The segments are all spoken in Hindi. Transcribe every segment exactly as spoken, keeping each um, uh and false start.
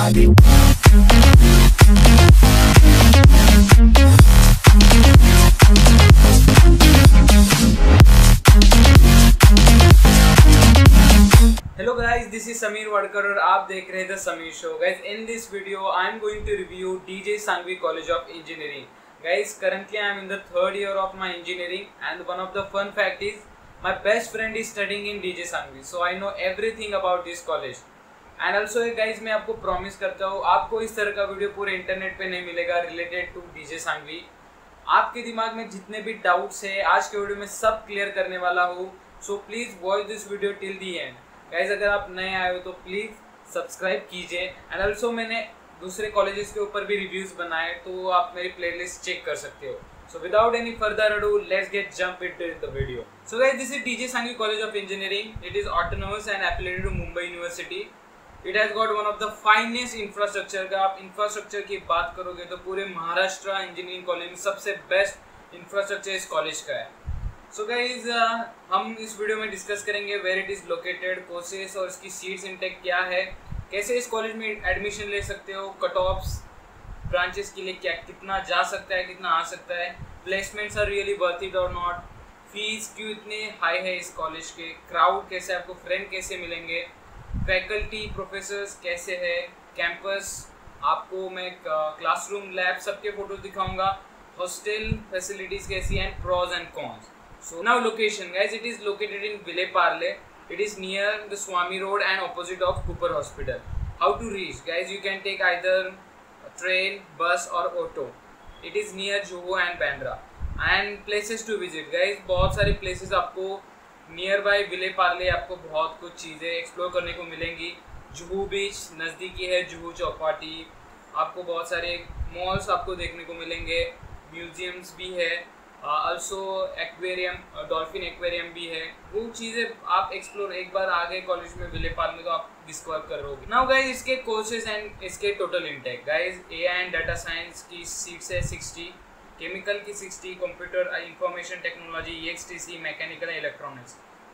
body. Hello guys, this is Sameer Wadkar और आप देख रहे हैं the Sameer show. Guys, in this video I am going to review D J Sanghvi College of Engineering. Guys, currently I am in the third year of my engineering and one of the fun fact is my best friend is studying in D J Sanghvi, so I know everything about this college. And also guys, मैं आपको promise करता हूँ आपको इस तरह का वीडियो पूरे इंटरनेट पे नहीं मिलेगा related to D J Sanghvi. आपके दिमाग में जितने भी डाउट्स है आज के वीडियो में सब क्लियर करने वाला हूँ. So please watch this video till the end. Guys, अगर आप नए आए हो तो प्लीज़ सब्सक्राइब कीजिए. एंड ऑल्सो मैंने दूसरे कॉलेजेस के ऊपर भी रिव्यूज़ बनाए तो आप मेरी प्लेलिस्ट चेक कर सकते हो. So without any further ado let's get jump into the video. So guys, this is DJ Sanghvi college of engineering. It is autonomous and affiliated to Mumbai university. It has got one of the finest infrastructure. का आप इंफ्रास्ट्रक्चर की बात करोगे तो पूरे महाराष्ट्र इंजीनियरिंग कॉलेज में सबसे बेस्ट इंफ्रास्ट्रक्चर इस कॉलेज का है. सो गाइज, हम इस वीडियो में डिस्कस करेंगे where it is located, courses और इसकी सीट्स इंटेक क्या है, कैसे इस कॉलेज में एडमिशन ले सकते हो, कट ऑफ्स ब्रांचेस के लिए क्या कितना जा सकता है, कितना आ सकता है, placements are really worth it और नॉट, फीस क्यों इतने हाई है इस कॉलेज के, क्राउड कैसे, आपको फ्रेंड कैसे मिलेंगे, फैकल्टी प्रोफेसर्स कैसे है, कैंपस आपको मैं क्लासरूम लैब सबके फोटो दिखाऊंगा, हॉस्टल फैसिलिटीज़ कैसी हैं, pros and cons. So now location, guys, it is located in Vile Parle. It is near the Swami Road and opposite of Cooper Hospital. How to reach, guys? You can take either a train, bus or auto. It is near Juhu and Bandra. And places to visit, guys. बहुत सारी places आपको near by Vile Parle आपको बहुत कुछ चीज़ें explore करने को मिलेंगी. जुहू बीच नज़दीकी है, जुहू चौपाटी. आपको बहुत सारे malls आपको देखने को मिलेंगे, म्यूजियम्स भी है, ऑल्सो एक्वेरियम, डॉल्फिन एक्वेरियम भी है. वो चीज़ें आप एक्सप्लोर एक बार आ गए कॉलेज में विले पार्क में तो आप डिस्कवर करोगे. नाउ गाइज, इसके कोर्सेज एंड इसके total intake. Guys, A I and data science की सीट्स है सिक्सटी, केमिकल की sixty, computer information technology E X T C, mechanical electronics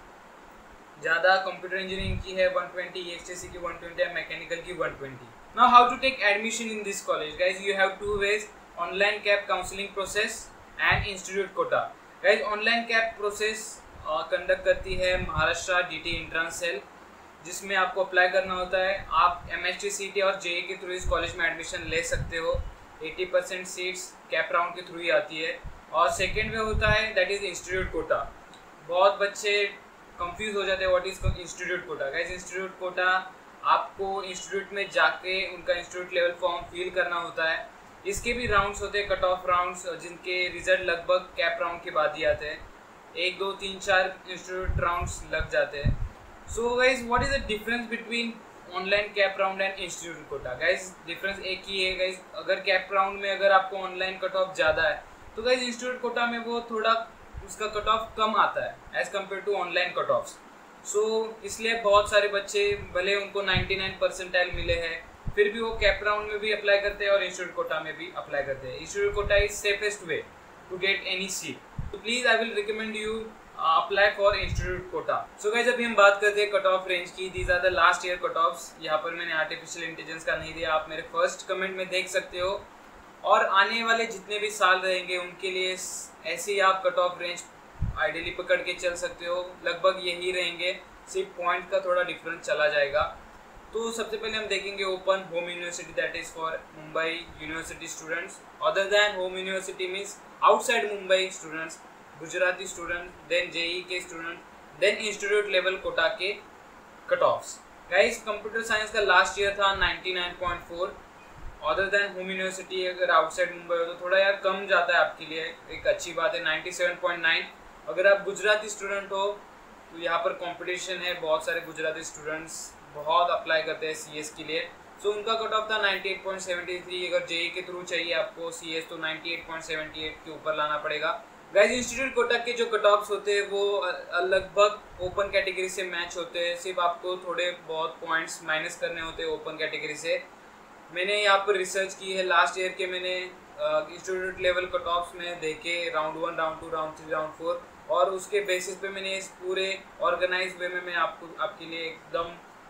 ज़्यादा, कंप्यूटर इंजीनियरिंग की है one twenty, E X T C की वन ट्वेंटी है, मैकेनिकल की one twenty. Now how to take admission in this college. Guys, you have to wage, online CAP counselling process and institute quota. Guys, online CAP process conduct करती है महाराष्ट्र डीटी एंट्रेंस सेल, जिसमें आपको अप्लाई करना होता है. आप M H T C T और जेई के थ्रू इस कॉलेज में एडमिशन ले सकते हो. अस्सी परसेंट सीट्स कैप राउंड के थ्रू ही आती है. और सेकेंड में होता है दैट इज़ इंस्टीट्यूट कोटा. बहुत बच्चे कंफ्यूज हो जाते हैं what is institute quota. Guys, institute quota आपको इंस्टीट्यूट में जाके उनका इंस्टीट्यूट लेवल फॉर्म फिल करना होता है. इसके भी राउंड्स होते हैं, कट ऑफ राउंड्स, जिनके रिजल्ट लगभग कैप राउंड के बाद ही आते हैं. एक दो तीन चार इंस्टीट्यूट राउंड्स लग जाते हैं. So guys, what is the difference between online CAP round and institute quota. Guys, difference एक ही है. गाइज, अगर कैप राउंड में अगर आपको ऑनलाइन कट ऑफ ज़्यादा है तो गाइज इंस्टीट्यूट कोटा में वो थोड़ा उसका कट ऑफ कम आता है as compare to online cut offs. So इसलिए बहुत सारे बच्चे भले उनको नाइन्टी नाइन परसेंटाइल मिले हैं फिर भी वो कैप राउंड में भी अप्लाई करते हैं और इंस्टीट्यूट कोटा में भी अप्लाई करते हैं. Institute quota is safest way to get any seat. तो please I will recommend you apply for institute quota. So guys, अभी हम बात करते हैं कट ऑफ रेंज की. These are the last year cut offs. यहाँ पर मैंने आर्टिफिशियल इंटेलिजेंस का नहीं दिया, आप मेरे फर्स्ट कमेंट में देख सकते हो. और आने वाले जितने भी साल रहेंगे उनके लिए ऐसे ही आप कट ऑफ रेंज आइडियली पकड़ के चल सकते हो. लगभग यही रहेंगे, सिर्फ पॉइंट का थोड़ा डिफरेंस चला जाएगा. तो सबसे पहले हम देखेंगे open home university, that is for Mumbai university students. Other than home university means outside Mumbai students, Gujarati student, then JEE के student, then institute level quota के cut offs. Guys, computer science का लास्ट ईयर था ninety nine point four. Other than home university अगर आउटसाइड मुंबई हो तो थोड़ा यार कम जाता है आपके लिए, एक अच्छी बात है, नाइन्टी सेवन पॉइंट नाइन. अगर आप गुजराती स्टूडेंट हो तो यहाँ पर कॉम्पिटिशन है, बहुत सारे गुजराती स्टूडेंट्स बहुत अप्लाई करते हैं सीएस के लिए. सो so, उनका कट ऑफ था ninety eight point seven three. अगर जेई के थ्रू चाहिए आपको सीएस तो ninety eight point seven eight के ऊपर लाना पड़ेगा. गाइस, इंस्टीट्यूट कोटा के जो कट ऑफ्स होते हैं वो लगभग ओपन कैटेगरी से मैच होते हैं. सिर्फ आपको थोड़े बहुत पॉइंट्स माइनस करने होते हैं ओपन कैटेगरी से. मैंने यहाँ पर रिसर्च की है, लास्ट ईयर के मैंने इंस्टीट्यूट लेवल कट ऑफ्स में देखे, round one, round two, round three, round four, और उसके बेसिस पे मैंने इस पूरे ऑर्गेनाइज वे में मैं आपको आपके लिए एकदम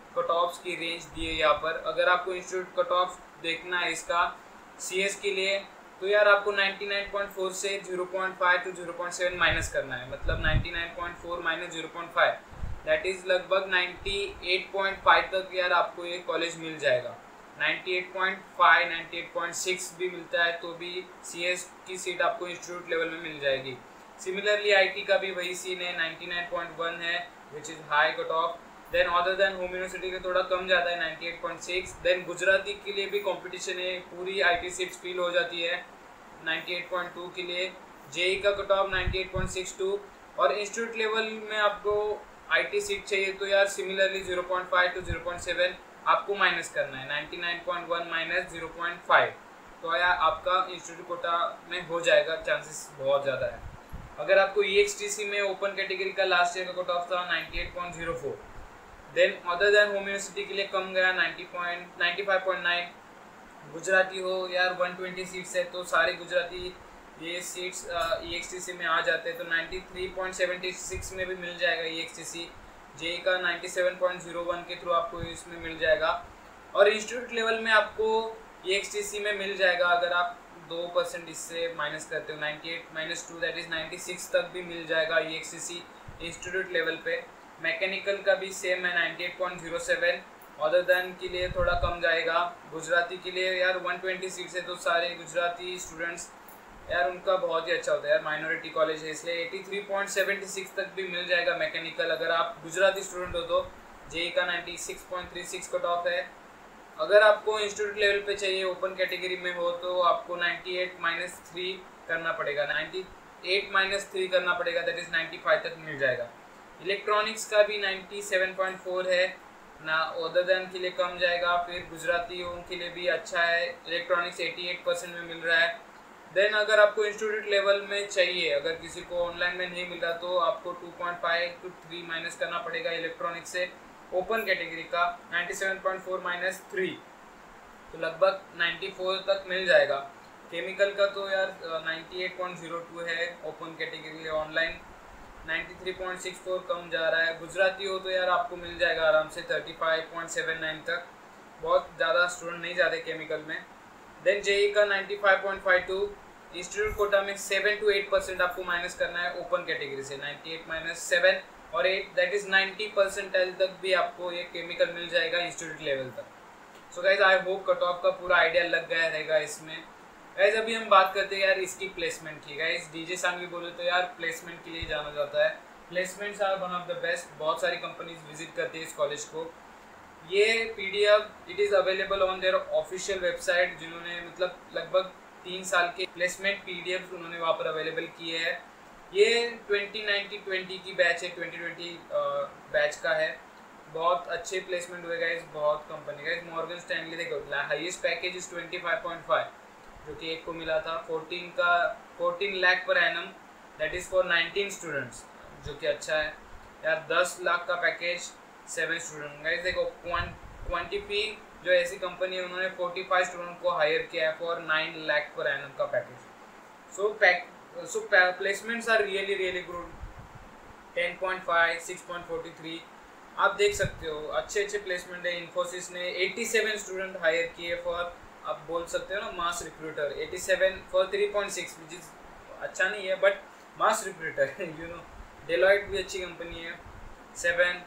कट ऑफ्स की रेंज दी है यहाँ पर। अगर आपको इंस्टीट्यूट कट ऑफ देखना है इसका सीएस के लिए, तो यार आपको नाइंटी नाइन पॉइंट फोर से zero point five to zero point seven minus करना है, मतलब ninety nine point four minus zero point five, that is लगभग नाइंटी एट पॉइंट फाइव तक यार आपको ये कॉलेज मिल जाएगा। Ninety eight point five, ninety eight point six भी मिलता है तो भी सीएस की सीट आपको इंस्टीट्यूट लेवल में मिल जाएगी। सिमिलरली आईटी का भी वही सीन है, नाइंटी नाइन पॉइंट वन है which is high cut off. Then other than home university का थोड़ा कम जाता है, ninety eight point six. Then Gujarati के लिए भी कंपटीशन है, पूरी आईटी सीट्स फिल हो जाती है नाइंटी एट पॉइंट टू के लिए। जेई का cut off ninety eight point six two, और इंस्टीट्यूट लेवल में आपको आईटी सीट चाहिए तो यार similarly zero point five to zero point seven आपको माइनस करना है, ninety nine point one minus zero point five, तो यार आपका इंस्टीट्यूट कोटा में हो जाएगा, चांसेस बहुत ज़्यादा है। अगर आपको ईएक्सटीसी में ओपन कैटेगरी का लास्ट ईयर का कट ऑफ था ninety eight point zero four. Then other than home university के लिए कम गया ninety point ninety five point nine. Gujarati हो यार वन ट्वेंटी सीट्स है तो सारे गुजराती ये सीट्स ईएक्सटीसी में आ जाते हैं, तो ninety three point seven six में भी मिल जाएगा ईएक्सटीसी। जेई का ninety seven point zero one के थ्रू आपको इसमें मिल जाएगा, और इंस्टीट्यूट लेवल में आपको ईएक्सटीसी में मिल जाएगा अगर आप दो परसेंट इससे माइनस करते हो, ninety eight minus two that is ninety six तक भी मिल जाएगा ईएक्सटीसी इंस्टीट्यूट लेवल पे। मैकेनिकल का भी सेम है ninety eight point zero seven, other than के लिए थोड़ा कम जाएगा। गुजराती के लिए यार वन ट्वेंटी सीट्स है तो सारे गुजराती स्टूडेंट्स यार उनका बहुत ही अच्छा होता है यार, माइनॉरिटी कॉलेज है इसलिए eighty three point seven six तक भी मिल जाएगा मैकेनिकल अगर आप गुजराती स्टूडेंट हो तो। जेई का ninety six point three six cut off है। अगर आपको इंस्टीट्यूट लेवल पे चाहिए ओपन कैटेगरी में हो तो आपको नाइंटी एट माइनस थ्री करना पड़ेगा, नाइंटी एट माइनस थ्री करना पड़ेगा, दैट इज़ नाइंटी फाइव तक मिल जाएगा। इलेक्ट्रॉनिक्स का भी नाइंटी सेवन पॉइंट फोर है ना, अदर देन के लिए कम जाएगा। फिर गुजरातियों के लिए भी अच्छा है, इलेक्ट्रॉनिक्स एटी एट परसेंट में मिल रहा है। देन अगर आपको इंस्टीट्यूट लेवल में चाहिए, अगर किसी को ऑनलाइन में नहीं मिल रहा तो आपको two point five to three minus करना पड़ेगा इलेक्ट्रॉनिक्स से। ओपन कैटेगरी का ninety seven point four minus three तो लगभग नाइंटी फोर तक मिल जाएगा। केमिकल का तो यार ninety eight point zero two है open category, online ninety three point six four कम जा रहा है। गुजराती हो तो यार आपको मिल जाएगा आराम से thirty five point seven nine तक, बहुत ज़्यादा स्टूडेंट नहीं जाते केमिकल में। देन जेई का ninety five point five two, institute quota में सेवन टू एट परसेंट आपको माइनस करना है ओपन कैटेगरी से, नाइंटी एट माइनस सेवन और eight that is ninety percentile तक भी आपको ये केमिकल मिल जाएगा इंस्टीट्यूट लेवल तक। So guys I hope cut off का पूरा आइडिया लग गया रहेगा इसमें। गाइज अभी हम बात करते हैं यार इसकी प्लेसमेंट की। गाइज डीजे सांघवी बोले तो यार प्लेसमेंट के लिए जाना जाता है, placements are one of the best, बहुत सारी कंपनीज विजिट करती है इस कॉलेज को। ये PDF it is available on their official website, जिन्होंने मतलब लगभग तीन साल के प्लेसमेंट पीडीएफ उन्होंने वहाँ पर अवेलेबल किए हैं। ये ट्वेंटी नाइनटीन ट्वेंटी की बैच है, ट्वेंटी ट्वेंटी बैच का है, बहुत अच्छे प्लेसमेंट हुए गाइस, बहुत कंपनी गाइस। मॉर्गन स्टैनली देखो highest package is twenty five point five जो कि एक को मिला था, फोर्टीन का fourteen lakh per annum that is for nineteen students जो कि अच्छा है यार। दस लाख का पैकेज सेवन स्टूडेंट गाइस। देखो क्वांटिफी जो ऐसी कंपनी है उन्होंने फोर्टी फाइव स्टूडेंट को हायर किया है for nine lakh per annum का package. So pack so placements are really really good, ten point five, six point forty three आप देख सकते हो, अच्छे अच्छे प्लेसमेंट है। इन्फोसिस ने एटी सेवन स्टूडेंट हायर किए फॉर, आप बोल सकते हो ना mass recruiter, eighty seven for three point six which is अच्छा नहीं है but mass recruiter you know. Deloitte भी अच्छी कंपनी है, सेवन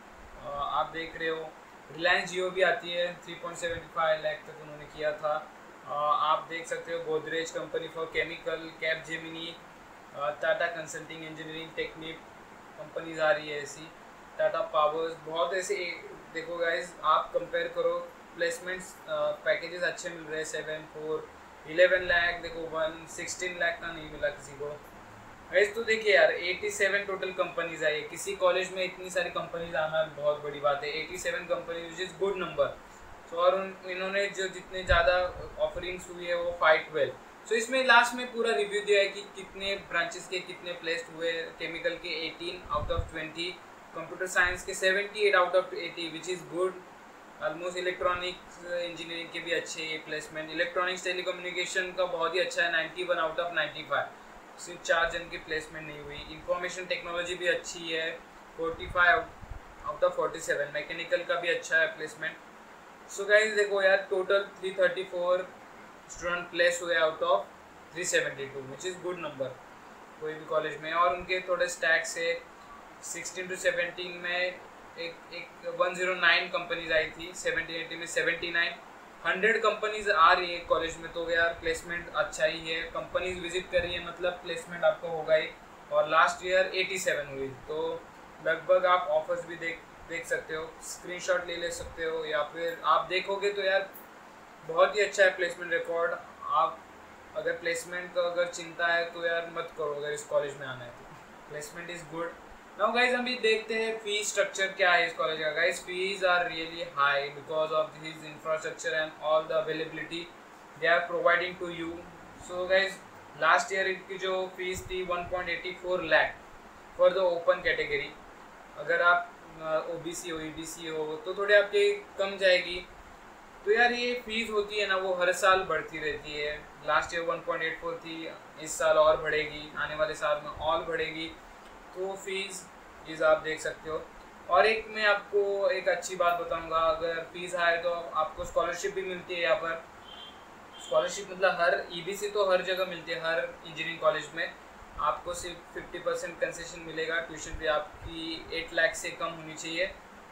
आप देख रहे हो। रिलायंस जियो भी आती है, three point seven five lakh तक उन्होंने किया था। आप देख सकते हो Godrej company for chemical, Capgemini, Tata consulting engineering technique companies आ रही है ऐसी, टाटा पावर्स, बहुत ऐसे। देखो गाइज आप कंपेयर करो प्लेसमेंट्स, पैकेजेस अच्छे मिल रहे हैं, सेवन फोर इलेवन लाख, देखो वन सिक्सटीन लाख का नहीं मिला किसी को गाइज। तो देखिए यार एटी सेवन टोटल कंपनीज आई है, किसी कॉलेज में इतनी सारी कंपनीज आना बहुत बड़ी बात है, eighty seven companies which is good number. So और उन इन्होंने जो जितने ज़्यादा ऑफरिंग्स हुई है वो फाइव ट्वेल्व। सो इसमें लास्ट में पूरा रिव्यू दिया है कि कितने ब्रांचेस के कितने प्लेस्ड हुए, केमिकल के eighteen out of twenty, computer science के seventy eight out of eighty which is good almost. Electronics engineering के भी अच्छे प्लेसमेंट, इलेक्ट्रॉनिक्स टेलीकम्युनिकेशन का बहुत ही अच्छा है, ninety one out of ninety five, सिर्फ चार जन की प्लेसमेंट नहीं हुई। इंफॉर्मेशन टेक्नोलॉजी भी अच्छी है, forty five out of forty seven. Mechanical का भी अच्छा है प्लेसमेंट। सो गाइज देखो यार, total three thirty four student place हुए out of three seventy two, which is good number कोई भी कॉलेज में। और उनके थोड़े स्टैक्स है, सिक्सटीन टू सेवेंटीन में एक एक वन ज़ीरो नाइन कंपनीज आई थी, सेवेंटीन एटीन में सेवेंटी नाइन, हंड्रेड कंपनीज आ रही है कॉलेज में। तो यार प्लेसमेंट अच्छा ही है, कंपनीज विजिट कर रही है, मतलब प्लेसमेंट आपको होगा ही। और लास्ट ईयर एटी सेवन हुई, तो लगभग आप ऑफर्स भी देख देख सकते हो, स्क्रीनशॉट ले ले सकते हो, या फिर आप देखोगे तो यार बहुत ही अच्छा है प्लेसमेंट रिकॉर्ड। आप अगर प्लेसमेंट का अगर चिंता है तो यार मत करो, अगर इस कॉलेज में आना है तो placement is good. Now guys अभी देखते हैं फीस स्ट्रक्चर क्या है इस कॉलेज का। Guys fees are really high because of this infrastructure and all the availability they are providing to you. So guys last year इनकी जो फीस थी one point eighty four lakh for the open category. अगर आप ओबीसी हो, ईबीसी हो तो थोड़े आपके कम जाएगी। तो यार ये फीस होती है ना, वो हर साल बढ़ती रहती है। Last year one point eight four थी, इस साल और बढ़ेगी, आने वाले साल में और बढ़ेगी। तो फीस इस आप देख सकते हो। और एक मैं आपको एक अच्छी बात बताऊंगा, अगर फीस हाई तो आपको स्कॉलरशिप भी मिलती है यहाँ पर। स्कॉलरशिप मतलब हर ईबीसी तो हर जगह मिलती है, हर इंजीनियरिंग कॉलेज में आपको सिर्फ फिफ्टी परसेंट कंसेशन मिलेगा। ट्यूशन फी आपकी एट लाख से कम होनी चाहिए,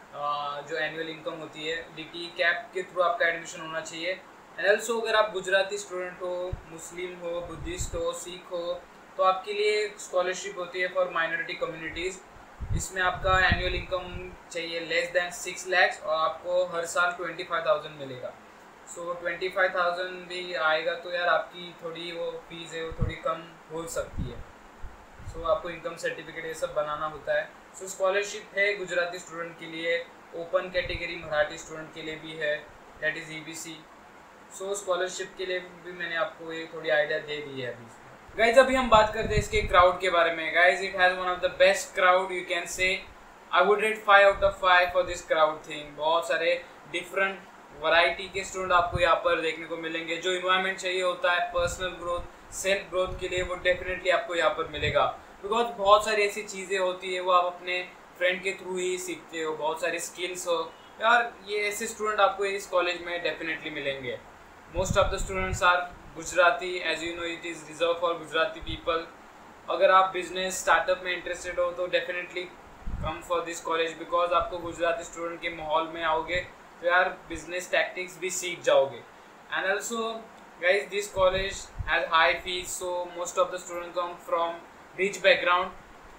जो एनुअल इनकम होती है। डीटी कैप के थ्रू आपका एडमिशन होना चाहिए। एंड ऑल्सो अगर आप गुजराती स्टूडेंट हो, मुस्लिम हो, बुद्धिस्ट हो, सिख हो, तो आपके लिए स्कॉलरशिप होती है फॉर माइनॉरिटी कम्युनिटीज़। इसमें आपका एनुअल इनकम चाहिए लेस दैन सिक्स लैक्स और आपको हर साल ट्वेंटी फाइव थाउजेंड मिलेगा। सो ट्वेंटी फाइव थाउजेंड भी आएगा तो यार आपकी थोड़ी वो फीस है वो थोड़ी कम हो सकती है। सो so, आपको इनकम सर्टिफिकेट ये सब बनाना होता है। सो so, स्कॉलरशिप है गुजराती स्टूडेंट के लिए, ओपन कैटेगरी मराठी स्टूडेंट के लिए भी है, that is EBC. So scholarship के लिए भी मैंने आपको ये थोड़ी आइडिया दे दी है अभी। गाइज अभी हम बात करते हैं इसके क्राउड के बारे में। Guys it has one of the best crowd you can say. I would rate five out of five for this crowd thing. बहुत सारे डिफरेंट वैरायटी के स्टूडेंट आपको यहाँ पर देखने को मिलेंगे। जो इन्वायरमेंट चाहिए होता है पर्सनल ग्रोथ, सेल्फ ग्रोथ के लिए, वो डेफिनेटली आपको यहाँ पर मिलेगा। बिकॉज बहुत सारी ऐसी चीज़ें होती है वो आप अपने फ्रेंड के थ्रू ही सीखते हो, बहुत सारी स्किल्स हो यार, ये ऐसे स्टूडेंट आपको इस कॉलेज में डेफिनेटली मिलेंगे। Most of the students are Gujarati, as you know it is reserve for Gujarati people. अगर आप बिजनेस स्टार्टअप में इंटरेस्टेड हो तो definitely come for this college, because आपको गुजराती स्टूडेंट के माहौल में आओगे तो यार बिजनेस टैक्टिक्स भी सीख जाओगे। And also guys this college has high fees, so most of the student come from rich background.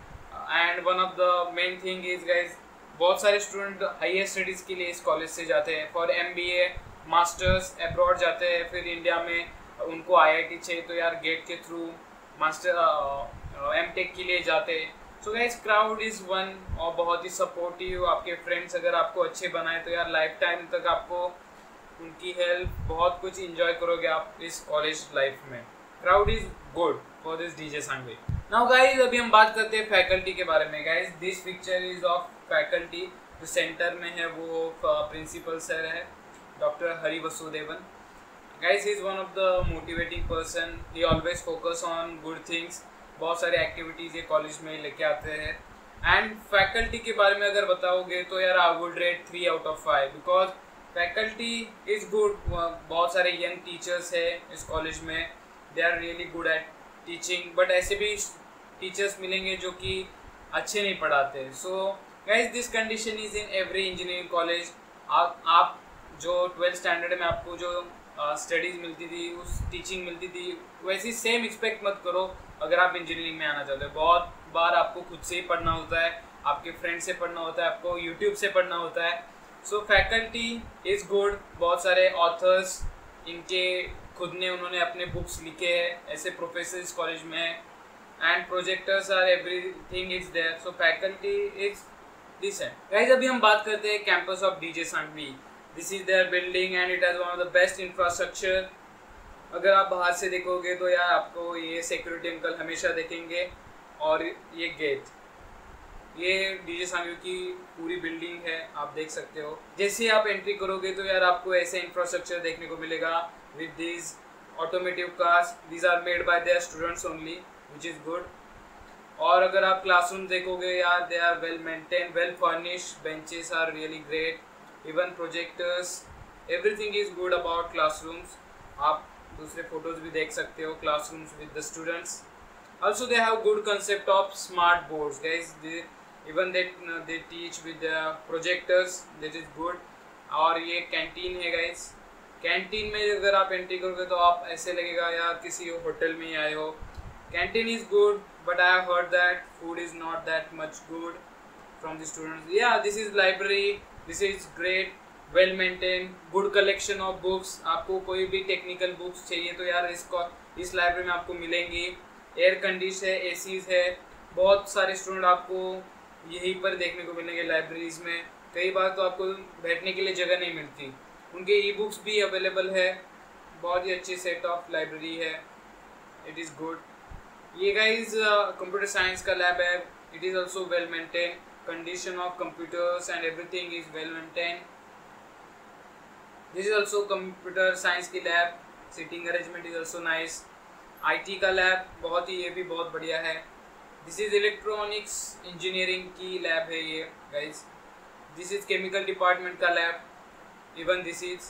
And one of the main thing is guys बहुत सारे स्टूडेंट हायर स्टडीज़ के लिए इस कॉलेज से जाते हैं, for M B A masters abroad जाते हैं, फिर इंडिया में उनको आई आई टी चाहिए तो यार गेट के थ्रू मास्टर एम टेक के लिए जाते हैं। So guys crowd is one, और बहुत ही सपोर्टिव। आपके फ्रेंड्स अगर आपको अच्छे बनाए तो यार लाइफ टाइम तक आपको उनकी हेल्प, बहुत कुछ इंजॉय करोगे आप इस कॉलेज लाइफ में। Crowd is good for this DJ Sanghvi. Now guys अभी हम बात करते हैं फैकल्टी के बारे में। Guys this picture is of faculty. जो सेंटर में है वो प्रिंसिपल सर है, doctor Hari Vasudevan. Guys he is one of the motivating person, he always focus on good things. बहुत सारे एक्टिविटीज़ ये कॉलेज में लेके आते हैं। एंड फैकल्टी के बारे में अगर बताओगे तो यार I would rate three out of five, because faculty is good. बहुत सारे यंग टीचर्स है इस कॉलेज में, they are really good at teaching. But ऐसे भी टीचर्स मिलेंगे जो कि अच्छे नहीं पढ़ाते। So guys this condition is in every engineering college. आप आप जो ट्वेल्थ स्टैंडर्ड में आपको जो स्टडीज़ uh, मिलती थी, उस टीचिंग मिलती थी, वैसी सेम एक्सपेक्ट मत करो अगर आप इंजीनियरिंग में आना चाहते हो। बहुत बार आपको खुद से ही पढ़ना होता है, आपके फ्रेंड से पढ़ना होता है, आपको यूट्यूब से पढ़ना होता है। So faculty is good. बहुत सारे ऑथर्स इनके खुद ने उन्होंने अपने बुक्स लिखे हैं, ऐसे प्रोफेसर इस कॉलेज में है। And projectors are everything is there. So faculty is decent. Guys अभी हम बात करते हैं campus of DJ Sanghvi. This is their building and it has one of the best infrastructure. अगर आप बाहर से देखोगे तो यार आपको ये सिक्योरिटी अंकल हमेशा देखेंगे, और ये गेट, ये डीजे सांगवी की पूरी बिल्डिंग है, आप देख सकते हो। जैसे आप एंट्री करोगे तो यार आपको ऐसे इंफ्रास्ट्रक्चर देखने को मिलेगा with this automotive cars. These are made by their students only, which is good. और अगर आप क्लासरूम देखोगे यार, they are well maintain, well furnished, benches are really great, even projectors, everything is good about classrooms. आप दूसरे फोटोज भी देख सकते हो classrooms with the students. Also they have good concept of smart boards guys, they even they uh, they teach with the projectors, that is good। और ये कैंटीन है गाइस, कैंटीन में अगर आप एंट्री करोगे तो आप ऐसे लगेगा यार किसी होटल में ही आए हो। Canteen is good but I have heard that food is not that much good from the students. या this is library, this is great, well maintain, good collection of books. आपको कोई भी टेक्निकल बुक्स चाहिए तो यार इसको इस लाइब्रेरी में आपको मिलेंगी। एयर कंडीशन है, एसीज है, बहुत सारे स्टूडेंट आपको यहीं पर देखने को मिलेंगे लाइब्रेरीज में। कई बार तो आपको बैठने के लिए जगह नहीं मिलती। उनके ई बुक्स भी अवेलेबल है, बहुत ही अच्छी सेट ऑफ लाइब्रेरी है, इट इज़ गुड। ये गाइज कंप्यूटर साइंस का लैब है, it is also well maintain, condition of computers and everything is well maintain. This is also computer science की lab, sitting arrangement is also nice. IT का लैब बहुत ही, ये भी बहुत बढ़िया है। दिस इज इलेक्ट्रॉनिक्स इंजीनियरिंग की लैब है ये गाइज। दिस इज केमिकल डिपार्टमेंट का lab, even this is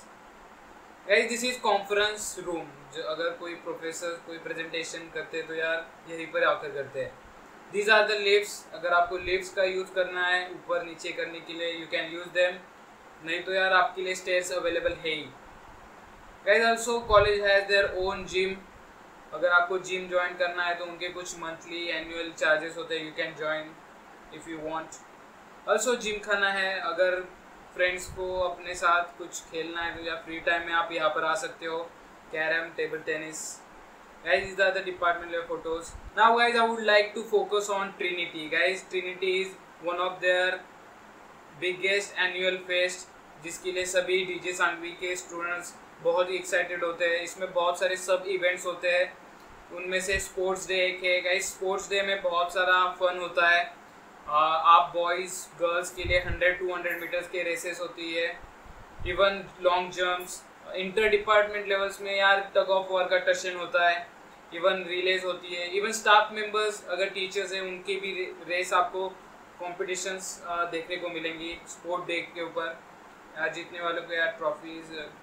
guys this is conference room. जो अगर कोई प्रोफेसर कोई प्रेजेंटेशन करते हैं तो यार यहीं पर आकर करते हैं। दीज आर द लिफ्ट्स, अगर आपको लिफ्ट्स का यूज़ करना है ऊपर नीचे करने के लिए यू कैन यूज़ देम, नहीं तो यार आपके लिए स्टेयर्स अवेलेबल है ही। Guys also college has their own gym, अगर आपको जिम ज्वाइन करना है तो उनके कुछ मंथली एनुअल चार्जेस होते हैं, you can join if you want. Also gymkhana है, अगर फ्रेंड्स को अपने साथ कुछ खेलना है तो या फ्री टाइम में आप यहाँ पर आ सकते हो। Carrom, table tennis. Guys these are the department level photos. Now guys I would like to focus on Trinity. Guys Trinity is one of their biggest annual fest, जिसके लिए सभी डीजे सांगवी के स्टूडेंट्स बहुत ही एक्साइटेड होते हैं। इसमें बहुत सारे सब इवेंट्स होते हैं, उनमें से स्पोर्ट्स डे एक है गाइस। स्पोर्ट्स डे में बहुत सारा फन होता है। आ, आप बॉयज़ गर्ल्स के लिए हंड्रेड टू हंड्रेड मीटर्स के रेसेस होती है, even long jumps. Inter department levels में यार टग ऑफ वॉर का टशन होता है, इवन रिलेज होती है। इवन स्टाफ मेंबर्स अगर टीचर्स हैं उनकी भी रेस आपको कॉम्पिटिशन्स देखने को मिलेंगी स्पोर्ट डे के ऊपर। यार जीतने वालों को यार ट्रॉफीज,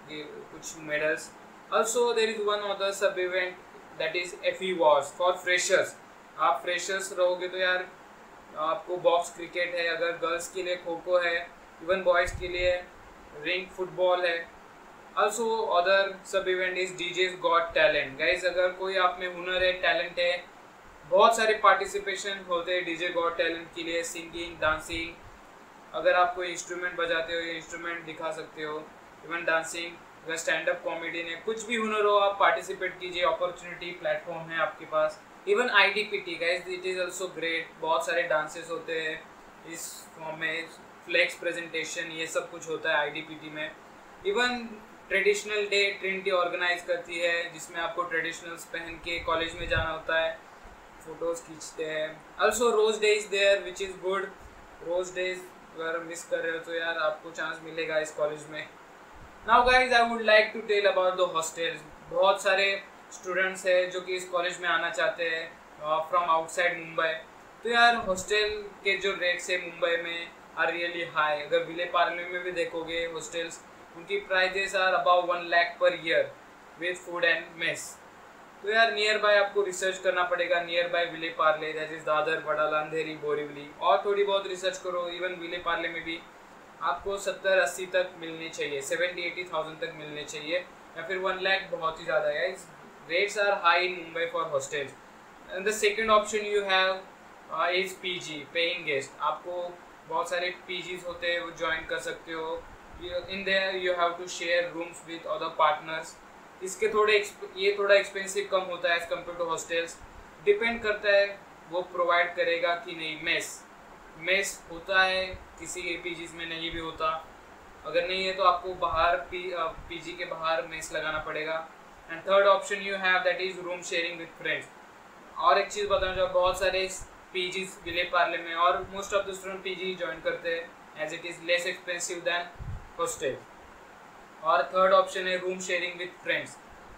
कुछ medals. Also there is one of the sub event that is F E wars for freshers. आप फ्रेशर्स रहोगे तो यार आपको बॉक्स क्रिकेट है, अगर गर्ल्स के लिए खो खो है, इवन बॉयज़ के लिए रिंग फुटबॉल है। Also other sub event is DJs got talent. Guys अगर कोई आप में हुनर है, टैलेंट है, बहुत सारे पार्टिसिपेशन होते हैं डीजे गॉट टैलेंट के लिए, सिंगिंग, डांसिंग। अगर आप कोई इंस्ट्रूमेंट बजाते हो, ये इंस्ट्रूमेंट दिखा सकते हो, इवन डांसिंग, अगर स्टैंड अप कॉमेडी है, कुछ भी हुनर हो आप पार्टिसिपेट कीजिए, अपॉर्चुनिटी प्लेटफॉर्म है आपके पास। Even I D P T guys it is also great, बहुत सारे डांसेस होते हैं इस फॉर्म में, फ्लेक्स प्रेजेंटेशन, ये सब कुछ होता है आई डी पी टी में। Even traditional day Trinity organise करती है, जिसमें आपको ट्रेडिशनल्स पहन के कॉलेज में जाना होता है, फोटोज़ खींचते हैं। Also rose day is there which is good. Rose days अगर मिस कर रहे हो तो यार आपको चांस मिलेगा इस कॉलेज में। Now guys I would like to tell about the hostels. बहुत सारे स्टूडेंट्स हैं जो कि इस कॉलेज में आना चाहते हैं फ्रॉम आउटसाइड मुंबई, तो यार हॉस्टल के जो रेट्स है मुंबई में आर रियली हाई। अगर विले पार्ले में भी देखोगे हॉस्टल्स, उनकी prices are about one lakh per year with food and mess. तो यार नियर बाय आपको रिसर्च करना पड़ेगा, near by Vile Parle that is Dadar, Wadala, Andheri, Borivali, और थोड़ी बहुत रिसर्च करो। इवन विले पार्ले में भी आपको सत्तर अस्सी तक मिलनी चाहिए, सेवेंटी एटी थाउजेंड तक मिलने चाहिए, या फिर वन लाख बहुत ही ज़्यादा है। Rates are high in Mumbai for hostels. And the second option you have is P G, paying guest. आपको बहुत सारे पी जीज होते हैं, वो ज्वाइन कर सकते हो। In there you have to share rooms with other partners. इसके थोड़े ये थोड़ा एक्सपेंसिव कम होता है as compare to hostels. Depend करता है वो प्रोवाइड करेगा कि नहीं। मेस मेस होता है, किसी ए पी जीज में नहीं भी होता। अगर नहीं है तो आपको बाहर पी पी जी के बाहर मेस लगाना पड़ेगा। And third option you have that is room sharing with friends. और एक चीज़ बताना चाहूँ, बहुत सारे पी जीज विले पार्ले में, और most of the student P G join करते हैं as it is less expensive than hostel. और थर्ड ऑप्शन है रूम शेयरिंग विद फ्रेंड्स।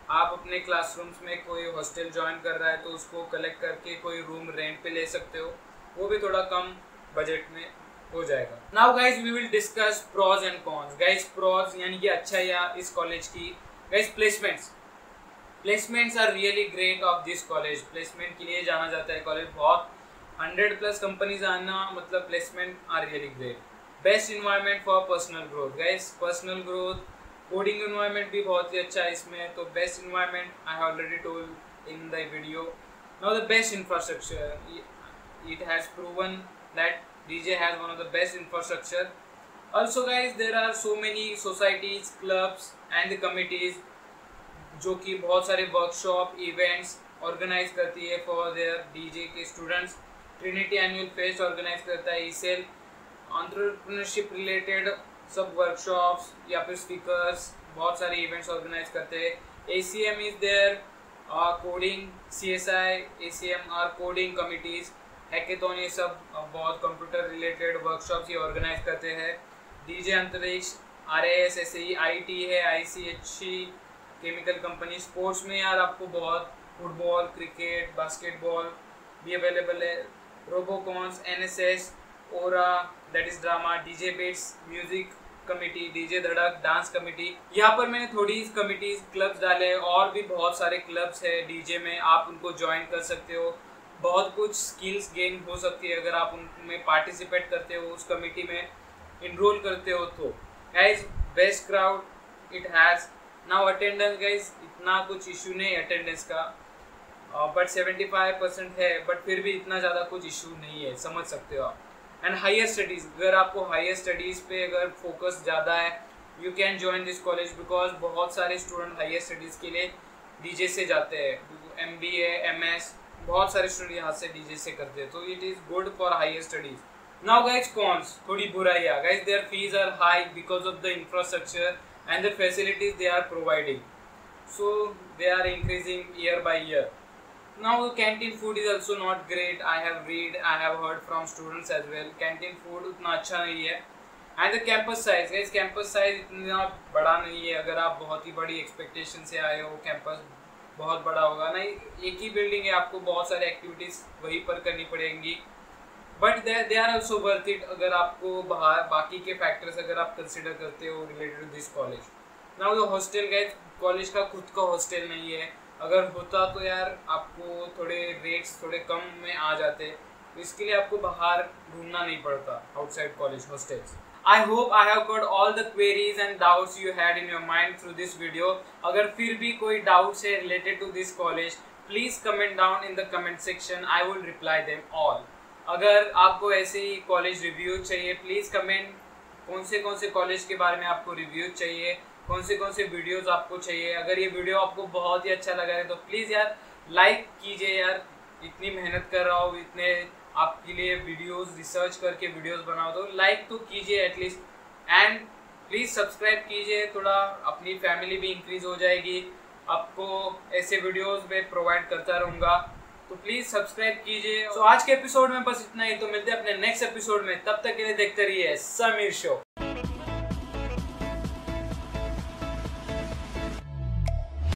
आप अपने क्लासरूम्स में कोई हॉस्टल ज्वाइन कर रहा है तो उसको कलेक्ट करके कोई रूम रेंट पे ले सकते हो, वो भी थोड़ा कम बजट में हो जाएगा। Now guys we will discuss pros and cons. Guys pros यानी कि अच्छा या इस कॉलेज की। Guys placements placements are really great of this college. Placement के लिए जाना जाता है कॉलेज, बहुत हंड्रेड प्लस कंपनीज आना मतलब placement are really great. Best environment for personal growth. Guys personal growth, coding environment भी बहुत ही अच्छा है इसमें, तो best environment I have already told in the video. Now the best infrastructure, it has proven that D J has one of the best infrastructure. Also guys, there are so many societies, clubs and the committees जो कि बहुत सारे वर्कशॉप इवेंट्स ऑर्गेनाइज करती है फॉर देयर डीजे के students. Trinity annual fest organise करता है, ईसेल एंटरप्रेन्योरशिप रिलेटेड सब वर्कशॉप्स या फिर स्पीकर्स बहुत सारे इवेंट्स ऑर्गेनाइज करते हैं। A C M is there, coding C S I A C M are coding committees, hackathon, ये सब बहुत कंप्यूटर रिलेटेड वर्कशॉप्स ये ऑर्गेनाइज करते हैं। DJ Antariksh, R A S, S E, I T है, I C H C, chemical company. स्पोर्ट्स में यार आपको बहुत फुटबॉल, क्रिकेट, बास्केटबॉल भी अवेलेबल है। Robocons, N S S, aura that is drama, DJ beats music committee, DJ Dhadak dance committee. यहाँ पर मैंने थोड़ी कमिटीज क्लब्स डाले, और भी बहुत सारे क्लब्स है डीजे में, आप उनको ज्वाइन कर सकते हो। बहुत कुछ स्किल्स गेन हो सकती है अगर आप उनमें पार्टिसिपेट करते हो, उस कमेटी में इनरोल करते हो तो। Guys best crowd it has. Now attendance guys, इतना कुछ इशू नहीं अटेंडेंस का, बट सेवेंटी फाइव परसेंट है, बट फिर भी इतना ज़्यादा कुछ इशू नहीं है, समझ सकते हो आप। एंड हायर स्टडीज़, अगर आपको हायर स्टडीज़ पे अगर फोकस ज़्यादा है, you can join this college, because बहुत सारे स्टूडेंट हायर स्टडीज़ के लिए डीजे से जाते हैं। M B A, M S, बहुत सारे स्टूडेंट यहाँ से डीजे से करते हैं, तो it is good for higher studies. Now guys cons, थोड़ी बुराइयाँ। Guys their fees are high because of the infrastructure and the facilities they are providing, so they are increasing year by year. Now canteen food is also not great, I have read, I have heard from students as well. Canteen food उतना अच्छा नहीं है। And the campus size, guys campus size इतना बड़ा नहीं है। अगर आप बहुत ही बड़ी एक्सपेक्टेशन से आए हो, कैंपस बहुत बड़ा होगा नहीं, एक ही बिल्डिंग है, आपको बहुत सारे एक्टिविटीज़ वहीं पर करनी पड़ेंगी, but they are also worth it अगर आपको बाहर बाकी के फैक्टर्स अगर आप कंसिडर करते हो related to this college. Now the hostel, guys college का खुद का हॉस्टल नहीं है, अगर होता तो यार आपको थोड़े रेट्स थोड़े कम में आ जाते, तो इसके लिए आपको बाहर ढूंढना नहीं पड़ता outside college hostels. I hope I have got all the queries and doubts you had in your mind through this video. अगर फिर भी कोई doubts है related to this college, please comment down in the comment section. I will reply them all. अगर आपको ऐसे ही college review चाहिए, please comment कौन से कौन से college के बारे में आपको review चाहिए, कौन से कौन से videos आपको चाहिए। अगर ये video आपको बहुत ही अच्छा लगा है तो please यार like कीजिए यार, इतनी मेहनत कर रहा हूँ, इतने आपके लिए वीडियोस रिसर्च करके वीडियोस बनाओ, तो लाइक तो कीजिए एटलीस्ट, एंड प्लीज़ सब्सक्राइब कीजिए, थोड़ा अपनी फैमिली भी इंक्रीज हो जाएगी। आपको ऐसे वीडियोस में प्रोवाइड करता रहूँगा, तो प्लीज़ सब्सक्राइब कीजिए। तो आज के एपिसोड में बस इतना ही, तो मिलते हैं अपने नेक्स्ट एपिसोड में, तब तक के लिए देखते रहिए समीर शो।